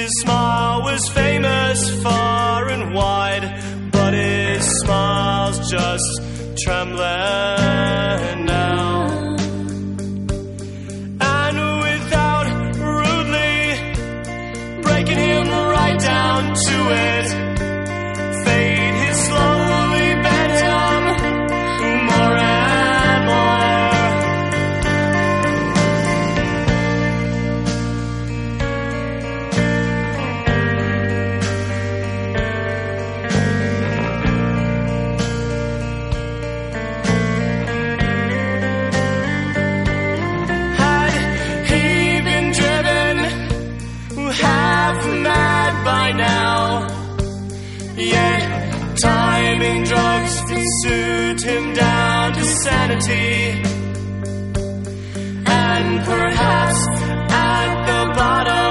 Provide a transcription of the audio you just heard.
His smile was famous far and wide, but his smile's just trembling now. And without rudely breaking him right down to it, fate had slowly bent him more and more. Had he been driven half mad by now, yet timing drugs could soothe him down to sanity. And perhaps at the bottom